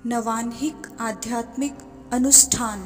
नवान्हिक आध्यात्मिक अनुष्ठान।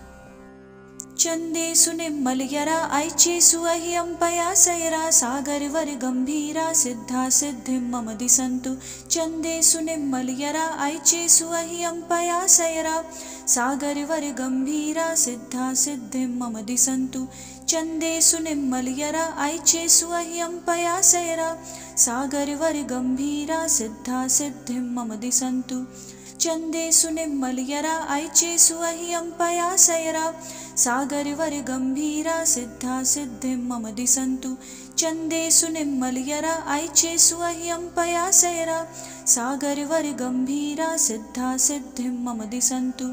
चंदे सुने मलयरा आइचे सुअहि अंपया सयरा सागर वर गंभीरा सिद्धा सिद्धि मम दिसंतु। चंदे सुने मलयरा आइचे सुअहि अंपया सयरा सागर वर गंभीरा सिद्धा सिद्धि मम दिसंतु। चंदे सुने मलयरा आइचे सुअहि अंपया सयरा सागर वर गंभीरा सिद्धा सिद्धि मम दिसंतु। चंदे सुने मलयरा आइचे सुअहि अंपया सयरा सागर वर गंभीरा सिद्धा सिद्धि मम दिसंतु। चंदे सुने मलयरा आइचे सुअहि अंपया सयरा सागर वर गंभीरा सिद्धा सिद्धि मम दिसंतु।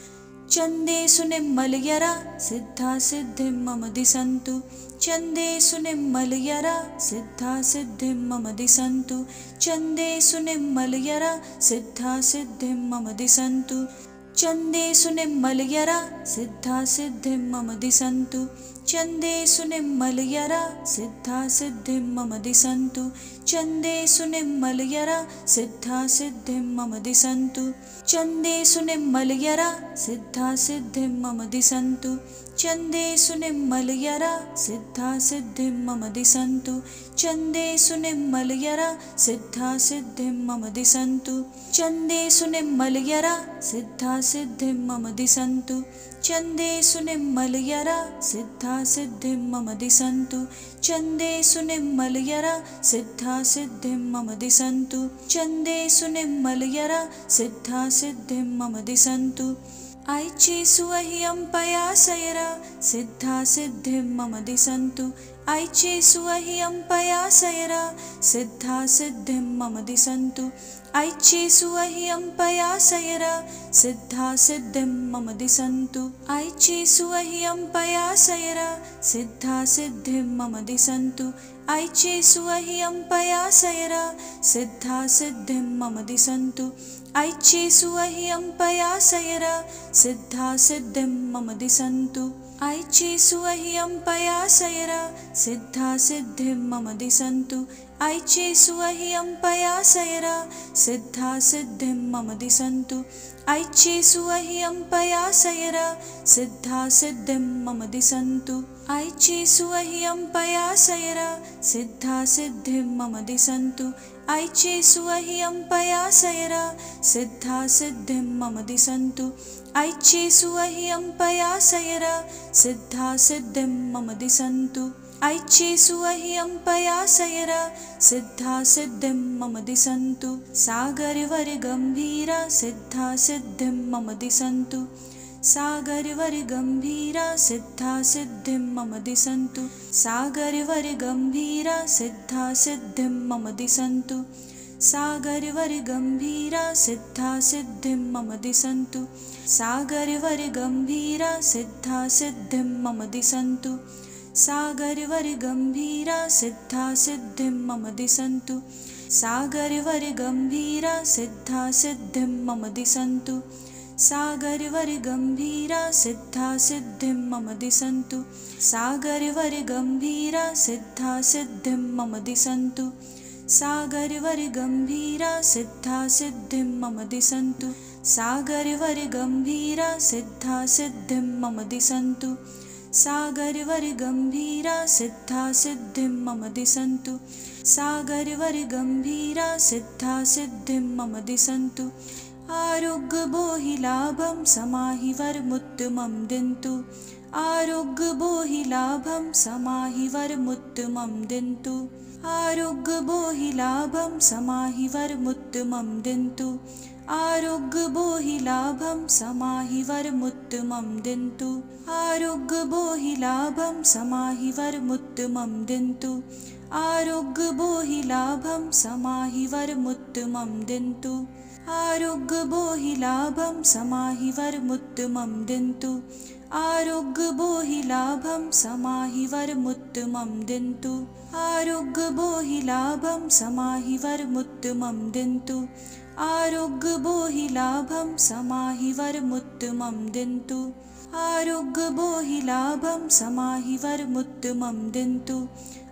चंदे सुने मलयरा सिद्धा सिद्धि मम दिसंतु। चंदे सुने मलयरा सिद्धा सिद्धि मम दिसंतु। चंदे सुने मलयरा सिद्धा सिद्धि मम दिसंतु। चंदे सुने मलयरा सिद्धा सिद्धि मम दिसंतु। चंदे सुने मलयरा सिद्धा सिद्धि मम दिसंतु। चंदे सुने मलयरा सिद्धा सिद्धि मम दिसंतु। चंदे सुने मलयरा सिद्धा सिद्धि मम दिसंतु। चंदे सुने मलयरा सिद्धा सिद्धि मम दिसंतु। चंदे सुने मलयरा सिद्धा सिद्धि मम दिसंतु। चंदे सुने मलयरा सिद्धा सिद्धि मम दिसंतु। चंदे सुने मलयरा सिद्धा सिद्धि मम दिसंतु। चंदे सुने मलयरा सिद्धा सिद्धि मम दिसंतु। चंदे सुने मलयरा सिद्धा सिद्धि मम दिसंतु। आइचे सुअहि अंपया सयरा सिद्धा सिद्धि मम दिसंतु। आइचे सुअहि अंपया सयरा सिद्धा सिद्धि मम दिसंतु। आइचे सुअहि अंपया सयरा सिद्धा सिद्धि मम दिसंतु। आइचे सुअहि अंपया सयरा सिद्धा सिद्धि मम दिसंतु। आइचे सुअहि अंपया सयरा सिद्धा सिद्धि मम दिसंतु। आइचे सुअहि अंपया सयरा सिद्धा सिद्धि मम दिसंतु। आइचे सुअहि अंपया सयरा सिद्धा सिद्धि मम दिसंतु। आइचे सुअहि अंपया सयरा सिद्धा सिद्धि मम दिसंतु। आइचे सुअहि अंपया सयरा सिद्धा सिद्धि मम दिसंतु। आइचे सुअहि अंपया सयरा सिद्धा सिद्धि मम दिसंतु। आइचे सुअहि अंपया सयरा सिद्धा सिद्धि मम दिसंतु। आइचे सुअहि अंपया सयरा सिद्धा सिद्धि मम दिसंतु। आइचे सुअहि अंपया सयरा सिद्धा सिद्धि मम दिसंतु। सागर वर गंभीरा सिद्धा सिद्धि मम दिसंतु। सागर वर गंभीरा सिद्धा सिद्धि मम दिसंतु। सागर वर गंभीरा सिद्धा सिद्धि मम दिसंतु। सागर वर गंभीरा सिद्धा सिद्धि मम दिसंतु। सागर वर गंभीरा सिद्धा सिद्धि मम दिसंतु। सागर वर गंभीरा सिद्धा सिद्धि मम दिसंतु। सागर वर गंभीरा सिद्धा सिद्धि मम दिसंतु। सागर वर गंभीरा सिद्धा सिद्धि मम दिसंतु। सागर वर गंभीरा सिद्धा सिद्धि मम दिसंतु। सागर वर गंभीरा सिद्धा सिद्धि मम दिसंतु। सागर वर गंभीरा सिद्धा सिद्धि मम दिसंतु। सागर वर गंभीरा सिद्धा सिद्धि मम दिसंतु। सागर वर गंभीरा सिद्धा सिद्धि मम दिसंतु। आरोग्य बोहि लाभं समाहि वर मुत्तमं दिन्तु। आरोग्य बोहि लाभं समाहि वर मुत्तमं दिन्तु। आरोग्य बोहि लाभं समाहि वर मुत्तमं दिन्तु। आरोग्य बोहि लाभं समाहि वर मुत्तमं दिन्तु। आरोग्य बोहि लाभं समाहि वर मुत्तमं दिन्तु। आरोग्य बोहि लाभं समाहि वर मुत्तमं दिन्तु। आरोग्य बोहि लाभं समाहि वर मुत्तमं दिन्तु। आरोग्य बोहि लाभं समाहि वर मुत्तमं दिन्तु। आरोग्य बोहि लाभं समाहि वर मुत्तमं दिन्तु। आरोग्य बोहि लाभं समाहि वर मुत्तमं दिन्तु। आरोग्य बोहि लाभं समाहि वर मुत्तमं दिन्तु।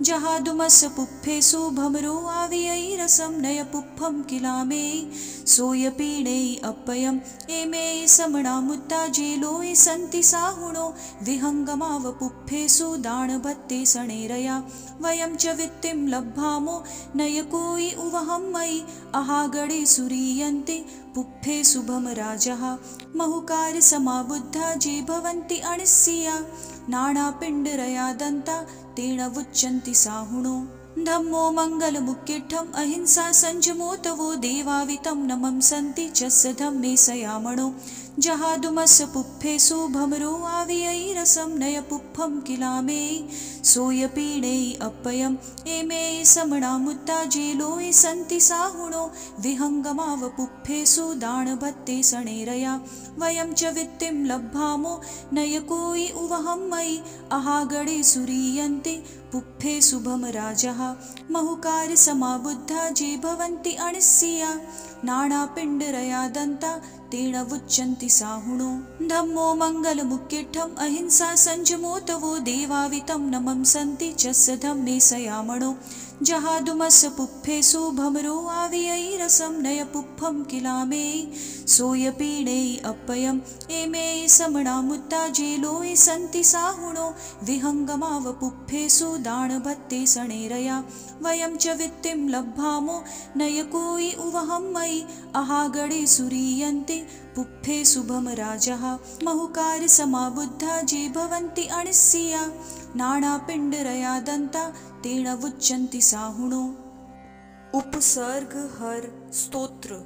जहादुमस्य पुप्फेषु भमरो आवियैरसं नयपुप्फं किलामे सोयपीडे अप्पयम् एमे समणामुत्ता जेलोय सन्ति साहुणो विहङ्गमाव पुप्फेषु दाणभत्ते सणेरया वयं च वित्तिं लब्धामो नयकोयि उवहं मयि अहागणे सुरीयन्ते पुप्फेषु भमराजः बहुकार समाबुद्धा जे भवन्ति अणिस्सिया नानापिण्डरया दन्ता तेन वुच्यन्ति साहुणो धम्मो मङ्गलमुक्किठम् अहिंसा संयमोतवो देवावितं नमं सन्ति च स धम्मे सयामणो जहादुमस्य पुप्फेषु भमरो आवियैरसं नयपुप्फं किलामे सोयपीडे अप्पयम् एमे समणामुत्ता जेलोय सन्ति साहुणो विहङ्गमाव पुप्फेषु दाणभत्ते सणेरया वयं च वित्तिं लब्धामो नयकोयि उवहं मयि अहागणे सुरीयन्ते पुप्फेषु भमराजः बहुकार समाबुद्धा जे भवन्ति अणिस्सिया नानापिण्डरया दन्ता तेन वुच्यन्ति साहुणो धम्मो मङ्गलमुक्किठम् अहिंसा संयमोतवो देवावितं नमं सन्ति च स धम्मे सयामणो जहादुमस्य पुप्फेषु भमरो आवियैरसं नयपुप्फं किलामे सोयपीडे अप्पयम् एमे समणामुत्ता जेलोय सन्ति साहुणो विहङ्गमाव पुप्फेषु दाणभत्ते सणेरया वयं च वित्तिं लब्धामो नयकोयि उवहं मयि अहागणे सुरीयन्ते पुप्फेषु भमराजः बहुकार समाबुद्धा जे भवन्ति अणिस्सिया नानापिण्डरया दन्ता तेन वुच्यन्ति साहुणो उपसर्ग हर स्तोत्र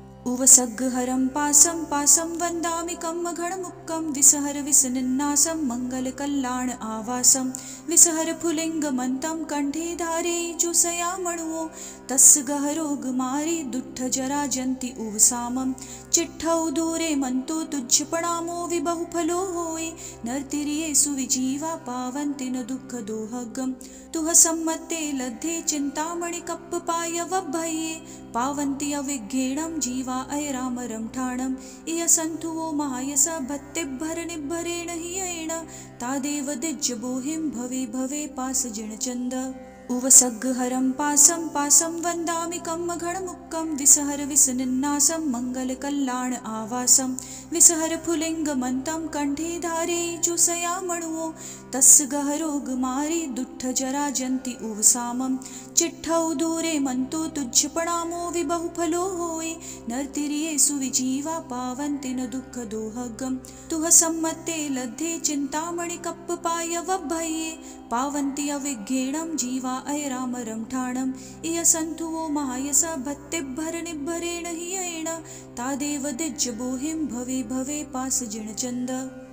उवसग्गहरं पासं पासं वन्दामि कम्मघणमुक्कं विसहर विसनिन्नासं मङ्गलकल्याण आवासं विसहर फुलिङ्गमन्तं कंठे धारयिजुषयामणुओ तस्य गहरोगमारी दुट्ठजराजन्ति उवसामं चिट्ठौ दूरे मन्तो तुज्जपणामो विबहुफलो होय नर्तिर्येषु विजीवा पावन्ति न दुःखदोहगं तुह सम्मते लद्धे चिन्तामणिकप्पपाय वभ्भये पावन्ति अविघ्नेणं जीवा अयरामरं ठाणम् इय सन्थुवो महायस भत्तिभ्भरनिभ्भरेण हियेण तादेव दिज्जबोहिं भवे भवे पासजिणचन्द उवसग्गहरं पासं पासं वन्दामि कम्मघणमुक्कं विसहर विसनिन्नासं मङ्गलकल्याण आवासं विसहर फुलिङ्गमन्तं कंठे धारयिजुषयामणुओ तस्य गहरोगमारी दुट्ठजराजन्ति उवसामं चिट्ठौ दूरे मन्तो तुज्जपणामो विबहुफलो होय नर्तिर्येषु विजीवा पावन्ति न दुःखदोहगं तुह सम्मते लद्धे चिन्तामणिकप्पपाय वभ्भये पावन्ति अविघ्नेणं जीवा अयरामरं ठाणम् इय सन्थुवो महायस भत्तिभ्भरनिभ्भरेण हियेण तादेव दिज्जबोहिं भवे भवे पासजिणचन्द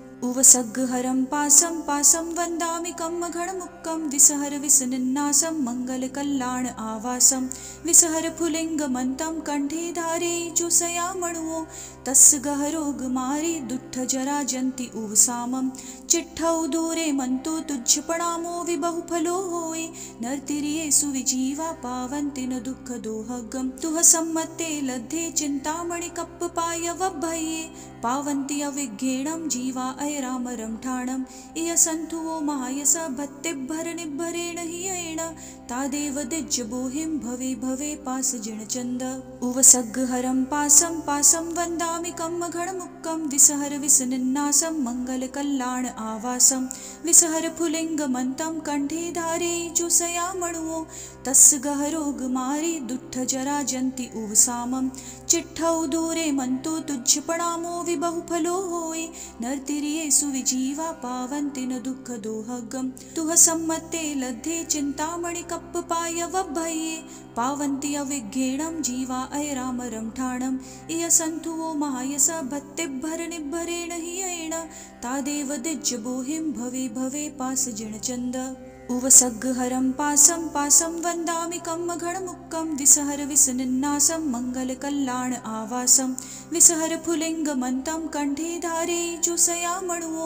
उवसग्गहरं पासं पासं वन्दामि कम्मघणमुक्कं विसहर विसनिन्नासं मङ्गलकल्याण आवासं विसहर फुलिङ्गमन्तं कंठे धारयिजुषयामणुओ तस्य गहरोगमारी दुट्ठजराजन्ति उवसामं चिट्ठौ दूरे मन्तो तुज्जपणामो विबहुफलो होय नर्तिर्येषु विजीवा पावन्ति न दुःखदोहगं तुह सम्मते लद्धे चिन्तामणिकप्पपाय वभ्भये पावन्ति अविघ्नेणं जीवा अयरामरं ठाणम् इय सन्थुवो महायस भत्तिभ्भरनिभ्भरेण हियेण तादेव दिज्जबोहिं भवे भवे पासजिणचन्द उवसग्गहरं पासं पासं वन्दामि कम्मघणमुक्कं विसहर विसनिन्नासं मङ्गलकल्याण आवासं विसहर फुलिङ्गमन्तं कंठे धारयिजुषयामणुओ तस्य गहरोगमारी दुट्ठजराजन्ति उवसामं चिट्ठौ दूरे मन्तो तुज्जपणामो विबहुफलो होय नर्तिर्येषु विजीवा पावन्ति न दुःखदोहगं तुह सम्मते लद्धे चिन्तामणिकप्पपाय वभ्भये पावन्ति अविघ्नेणं जीवा अयरामरं ठाणम् इय सन्थुवो महायस भत्तिभ्भरनिभ्भरेण हियेण तादेव दिज्जबोहिं भवे भवे पासजिणचन्द उवसग्गहरं पासं पासं वन्दामि कम्मघणमुक्कं विसहर विसनिन्नासं मङ्गलकल्याण आवासं विसहर फुलिङ्गमन्तं कंठे धारयिजुषयामणुओ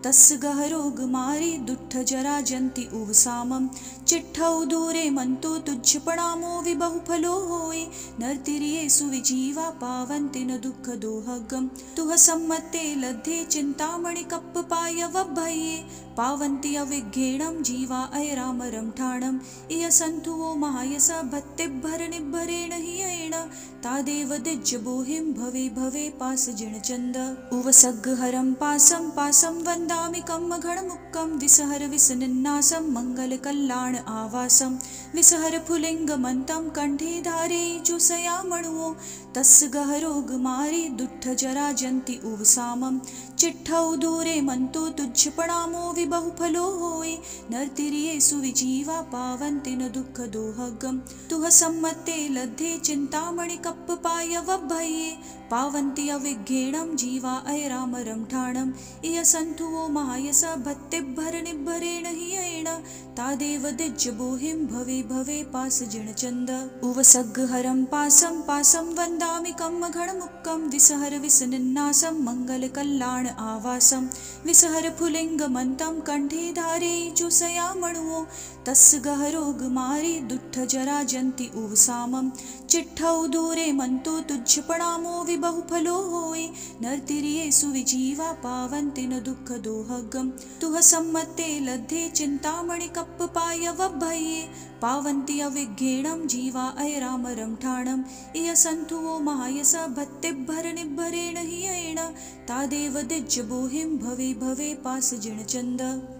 तस् गहरोग मारी दुष्ट जरा जंति उवसामम चिट्ठौ दूरे मंतो तुझ पणामो विबहु फलो होय नरतिरिये सुविजीवा पावन्ति न दुःख दोहगम तुह सम्मते लद्धे चिंतामणि कप्प पाय वभये पावन्ति अविघ्नेणं जीवा ऐरामरं ठाणम् इय सन्तुवो महायस भत्तिभर निभरेण हि येण तादेव दिज्जबोहिं भवे भवे पास जिणचंद उवसग्हरं पासं पासं वन्दामि कम्मघणमुक्कं विसहर विसनिन्नासं मंगलकल्याण आवासं विसहर फुलिंगमन्तं कंठे धारे चुसयामणुओ तस् गहरोग मारी दुष्ट जरा जंति उवसामं चिट्ठौ दूरे मंतो तुझ पणामो विबहु फलो होय नरतिरिये सुविजीवा पावन्ति न दुःख दोहगम तुह सम्मते लद्धे चिंतामणि कप्प पाय वभये पावन्ति अविघ्नेणं जीवा ऐरामरं ठाणम् इय सन्तुवो महायस भत्तिभर निभरेण हि येण तादेव दिज्जबोहिं भवे भवे पास जिणचंद उवसग्हरं पासं पासं वन्दामि कम्मघणमुक्कं विसहर विसनिन्नासं मंगलकल्याण आवासं विसहर फुलिंगमन्तं कंठे धारे चुसयामणुओ तस् गहरोग मारी दुष्ट जरा जंति उवसामं चिट्ठौ दूरे मंतो तुझ पणामो विबहु फलो होय नरतिरिये सुविजीवा पावन्ति न दुःख दोहगम तुह सम्मते लद्धे चिंतामणि कप्प पाय वभये पावन्ति अविघ्नेणं जीवा ऐरामरं ठाणम् इय सन्तुवो महायस भत्तिभर निभरेण हि येण तादेव दिज्जबोहिं भवे भवे पास जिणचंद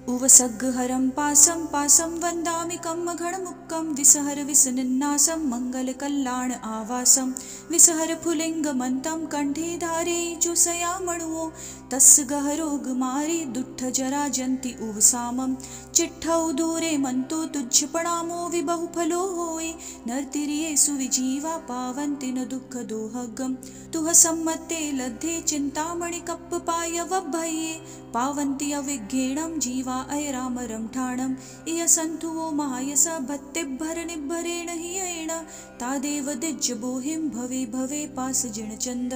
उवसग्हरं पासं पासं वन्दामि कम्मघणमुक्कं विसहर विसनिन्नासं मंगलकल्याण आवासं विसहर फुलिंगमन्तं कंठे धारे चुसयामणुओ तस् गहरोग मारी दुष्ट जरा जंति उवसामं चिट्ठौ दूरे मंतो तुझ पणामो विबहु फलो होय नरतिरिये सुविजीवा पावन्ति न दुःख दोहगम तुह सम्मते लद्धे चिंतामणि कप्प पाय वभये पावन्ति अविघ्नेणं जीवा ऐरामरं ठाणम् इय सन्तुवो महायस भत्तिभर निभरेण हि येण तादेव दिज्जबोहिं भवे भवे पास जिणचंद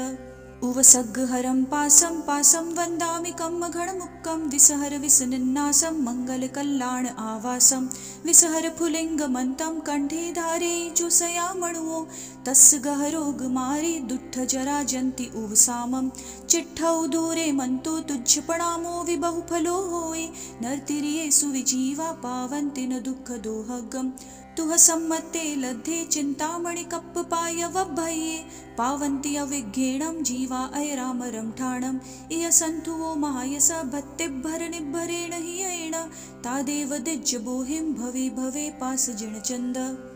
उवसग्हरं पासं पासं वन्दामि कम्मघणमुक्कं विसहर विसनिन्नासं मंगलकल्याण आवासं विसहर फुलिंगमन्तं कंठे धारे चुसयामणुओ तस् गहरोग मारी दुष्ट जरा जंति उवसामं चिट्ठौ दूरे मंतो तुझ पणामो विबहु फलो होय नरतिरिये सुविजीवा पावन्ति न दुःख दोहगम तुह सम्मते लद्धे चिंतामणि कप्प पाय वभये पावन्ति अविघ्नेणं जीवा ऐरामरं ठाणम् इय सन्तुवो महायस भत्तिभर निभरेण हि येण तादेव दिज्जबोहिं भवे भवे पास जिणचंद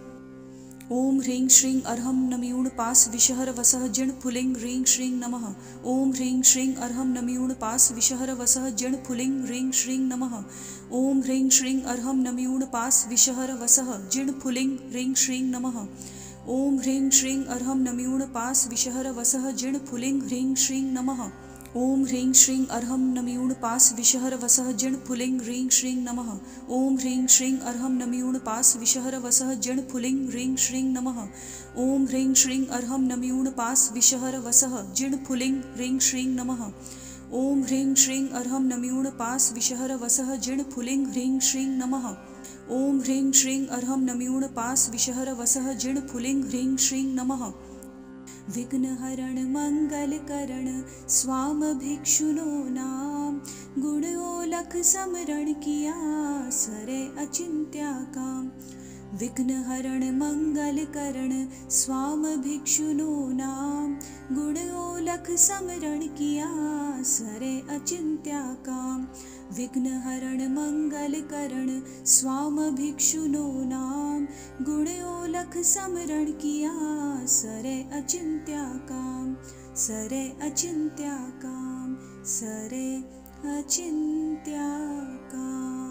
ओम ह्रीं श्रीं अर्हं नमयूण पास विषहर वसह जिण फुलिंग ह्रीं श्रीं नमः ओम ह्रीं श्रीं अर्हं नमयूण पास विषहर वसह जिण फुलिंग ह्रीं श्रीं नमः ओम ह्रीं श्रीं अर्हं नमयूण पास विषहर वसह जिण फुलिंग ह्रीं श्रीं नमः ओम ह्रीं श्रीं अर्हं नमयूण पास विषहर वसह जिण फुलिंग ह्रीं श्रीं नमः ओम ह्रीं श्रीं अर्हं नमयूण पास विषहर वसह जिण फुलिंग ह्रीं श्रीं नमः ओम ह्रीं श्रीं अर्हं नमयूण पास विषहर वसह जिण फुलिंग ह्रीं श्रीं नमः ओम ह्रीं श्रीं अर्हं नमयूण पास विषहर वसह जिण फुलिंग ह्रीं श्रीं नमः ओम ह्रीं श्रीं अर्हं नमयूण पास विषहर वसह जिण फुलिंग ह्रीं श्रीं नमः ओम ह्रीं श्रीं अर्हं नमयूण पास विषहर वसह जिण फुलिंग ह्रीं श्रीं नमः विघ्नहरण मंगलकरण स्वाम भिक्षुनो नाम गुणोलख समरण किया सरे अचिंत्या काम विघ्नहरण मंगलकरण स्वाम भिक्षुनो नाम गुणोलख समरण किया सरे अचिंत्या काम विघ्नहरण मंगलकरण स्वाम भिक्षुनो नाम गुणोलख समरण किया सरे अचिंत्या काम सरे अचिंत्या काम सरे अचिंत्या काम।